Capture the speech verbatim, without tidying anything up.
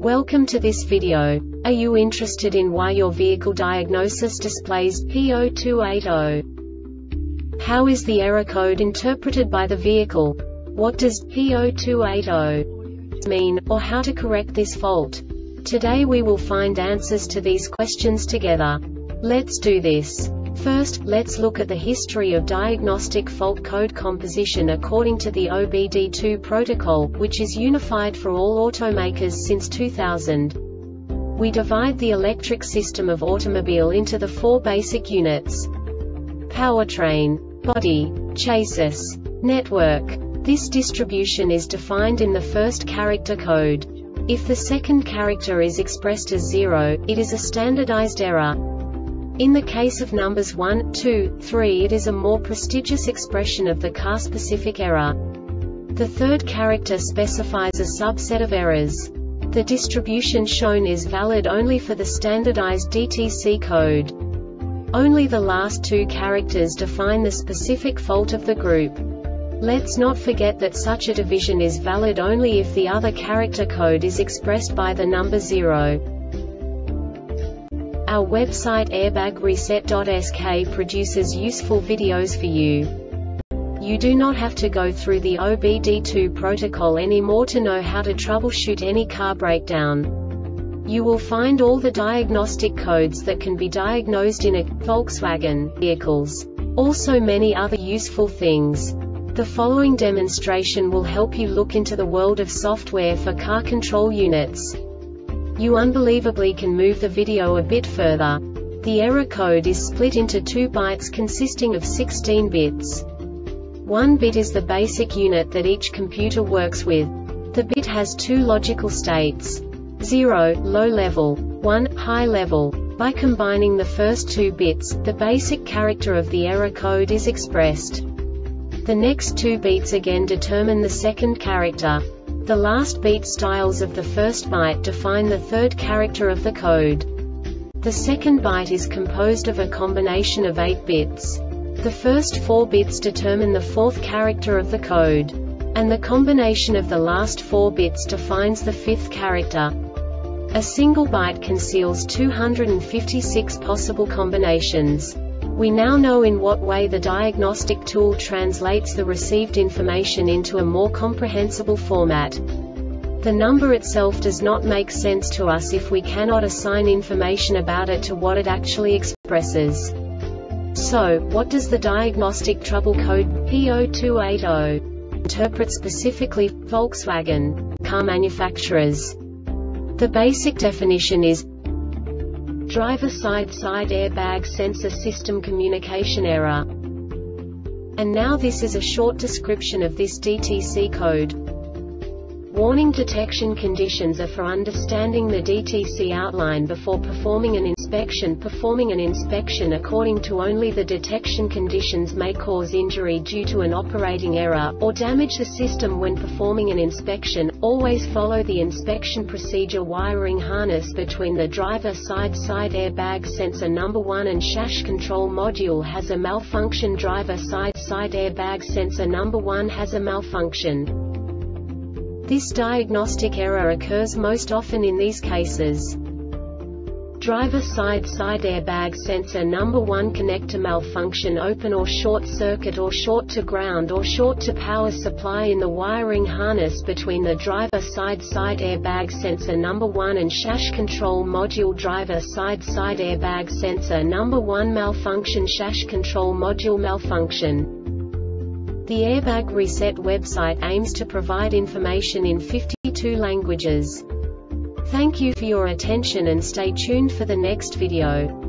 Welcome to this video. Are you interested in why your vehicle diagnosis displays P zero two eight zero? How is the error code interpreted by the vehicle? What does P zero two eight zero mean, or how to correct this fault? Today we will find answers to these questions together. Let's do this. First, let's look at the history of diagnostic fault code composition according to the O B D two protocol, which is unified for all automakers since two thousand. We divide the electric system of automobile into the four basic units: powertrain, body, chassis, network. This distribution is defined in the first character code. If the second character is expressed as zero, it is a standardized error. In the case of numbers one, two, three, it is a more prestigious expression of the car-specific error. The third character specifies a subset of errors. The distribution shown is valid only for the standardized D T C code. Only the last two characters define the specific fault of the group. Let's not forget that such a division is valid only if the other character code is expressed by the number zero. Our website airbag reset dot S K produces useful videos for you. You do not have to go through the O B D two protocol anymore to know how to troubleshoot any car breakdown. You will find all the diagnostic codes that can be diagnosed in a Volkswagen vehicles. Also many other useful things. The following demonstration will help you look into the world of software for car control units. You unbelievably can move the video a bit further. The error code is split into two bytes consisting of sixteen bits. One bit is the basic unit that each computer works with. The bit has two logical states: zero, low level, one, high level. By combining the first two bits, the basic character of the error code is expressed. The next two bits again determine the second character. The last beat styles of the first byte define the third character of the code. The second byte is composed of a combination of eight bits. The first four bits determine the fourth character of the code. And the combination of the last four bits defines the fifth character. A single byte conceals two hundred fifty-six possible combinations. We now know in what way the diagnostic tool translates the received information into a more comprehensible format. The number itself does not make sense to us if we cannot assign information about it to what it actually expresses. So, what does the diagnostic trouble code P zero two eight zero interpret specifically for Volkswagen car manufacturers? The basic definition is driver side-side airbag sensor system communication error. And now this is a short description of this D T C code. Warning detection conditions are for understanding the D T C outline before performing an inspection. Performing an inspection according to only the detection conditions may cause injury due to an operating error, or damage the system when performing an inspection. Always follow the inspection procedure. Wiring harness between the driver side-side airbag sensor number one and chasse control module has a malfunction. Driver side-side airbag sensor number one has a malfunction. This diagnostic error occurs most often in these cases: driver side-side airbag sensor number one connector malfunction, open or short circuit or short to ground or short to power supply in the wiring harness between the driver side-side airbag sensor number one and chasse control module. Driver side-side airbag sensor number one malfunction, chasse control module malfunction. The Airbag Reset website aims to provide information in fifty-two languages. Thank you for your attention and stay tuned for the next video.